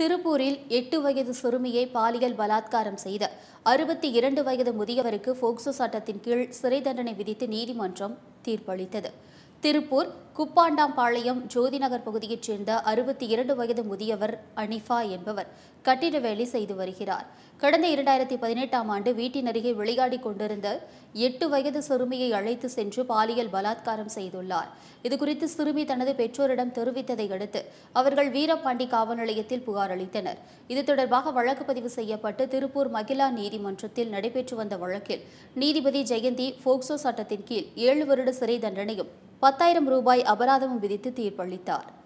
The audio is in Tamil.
திருப்பூரில் 8 வயது சிறுமியை பாலியல் பலாத்காரம் செய்த 62 வயது முதியவருக்கு போக்சோ சட்டத்தின் கீழ் சிறை தண்டனை விதித்து நீதிமன்றம் தீர்ப்பளித்தது. திருப்பூர் குப்பாண்டாம்பாளையம் ஜோதிநகர் பகுதியைச் சேர்ந்த 62 வயது முதியவர் அனிஃபா என்பவர் கட்டிட வேலை செய்து வருகிறார். கடந்த 2018ஆம் ஆண்டு வீட்டின் அருகே விளையாடிக் கொண்டிருந்த 8 வயது சிறுமியை அழைத்து சென்று பாலியல் பலாத்காரம் செய்துள்ளார். இதுகுறித்து சிறுமி தனது பெற்றோரிடம் தெரிவித்ததை அடுத்து அவர்கள் வீரபாண்டி காவல் நிலையத்தில் புகார் அளித்தனர். இது தொடர்பாக வழக்கு பதிவு செய்யப்பட்டு திருப்பூர் மகிளா நீதிமன்றத்தில் நடைபெற்று வந்த வழக்கில் நீதிபதி ஜெயந்தி போக்சோ சட்டத்தின் கீழ் 7 வருட சிறை தண்டனையும் 10,000 ரூபாய் அபராதமும் விதித்து தீர்ப்பளித்தார்.